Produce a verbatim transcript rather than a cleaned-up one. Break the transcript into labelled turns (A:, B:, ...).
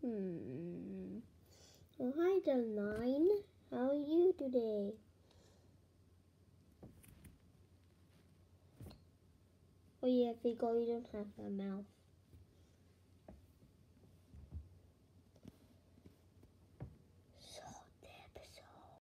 A: Hmm. Oh, hi, Deline. How are you today? Oh yeah, I forgot you don't have a mouth.